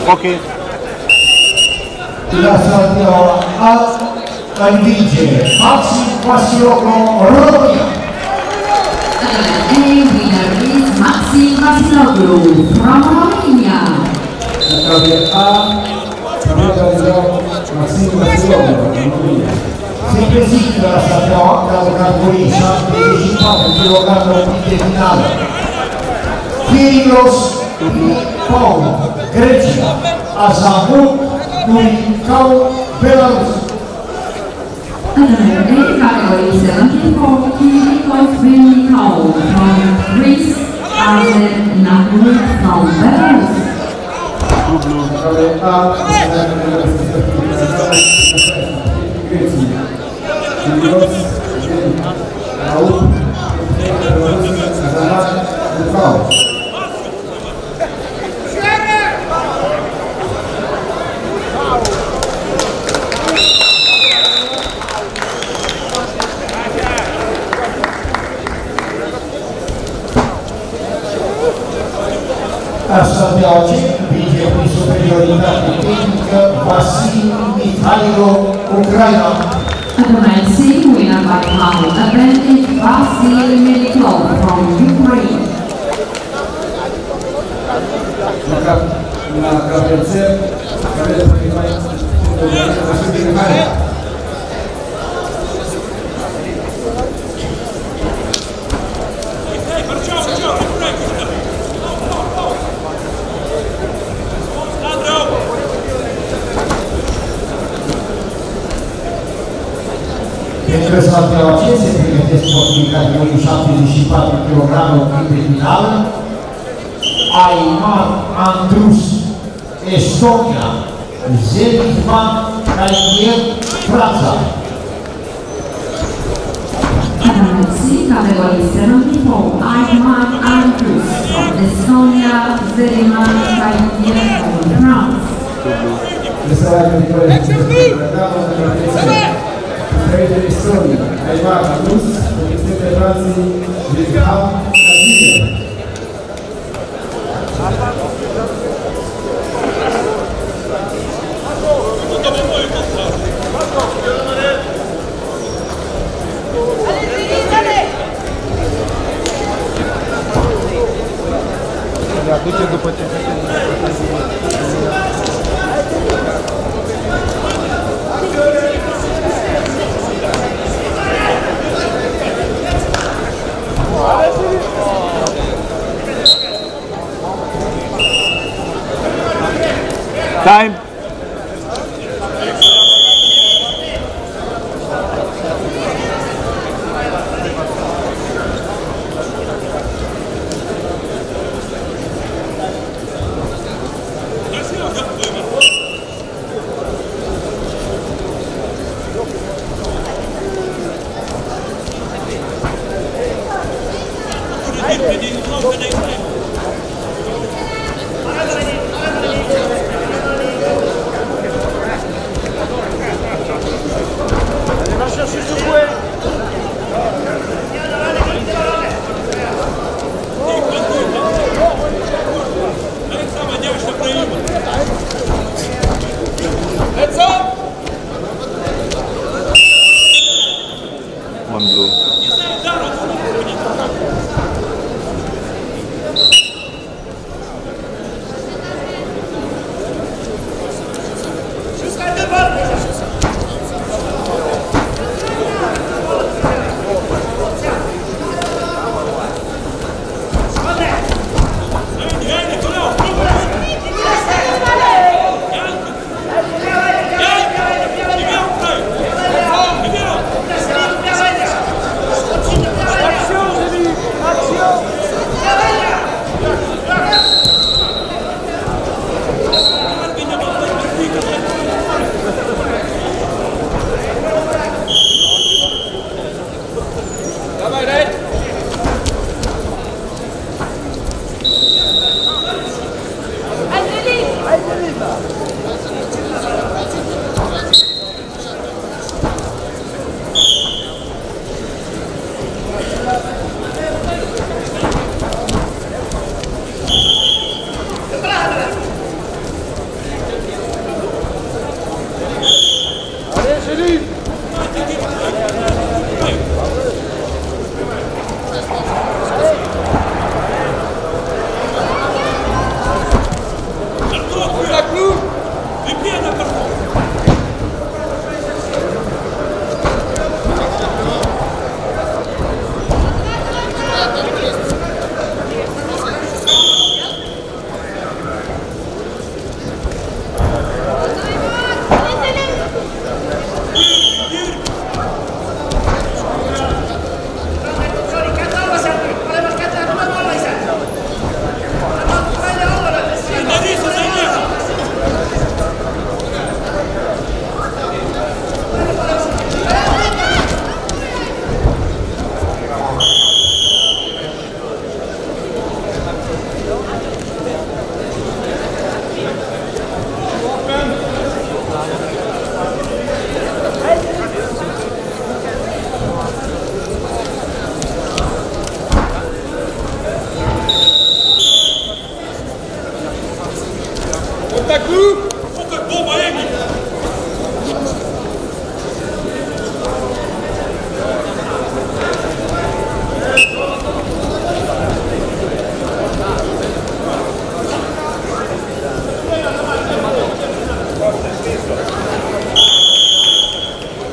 Ok. La salteaua a învinge Maxim Vasiloglu, România. The winner is Maxim Vasiloglu from Romania. La tabie A trebuie realizat Maxim Vasiloglu, România. Se prezintă la salteaua la categorii 74 kg de finală. Kyrilos Paul, Grecia, Azamut Nulicau, Belarus. And the category 74 Kyrilos Nulicau from Greece, Azamut from Belarus. Asta de ce învinge prin superioritate tehnică Vasili Mihailo, Ucraina. And the men's team winner by pound advantage Vasil Mihailov from Ukraine. La cabețel, care mai Pentru salteaua ce se pregătesc sportivii categorii 74 kg de finală, Aimar Andrus, Estonia, Zelitman, Calier, Franța. Category 74, Aimar Andrus from Estonia, Zeriman, Calier from France. Trei Estonia, Aimar Andrus, de Franții, Zeliman, Calier. Aduce după ce time.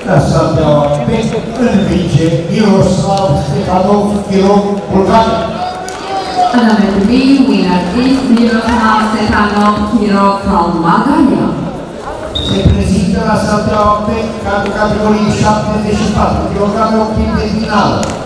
La salteaua pe învinge Miroslav Stefanov, Chirov, Bulgaria. And number 3 winner is Miroslav Stefanov Kirov from Bulgaria. Se prezintă la salteaua pe cadrul categoriei 74 kg, timp de finală.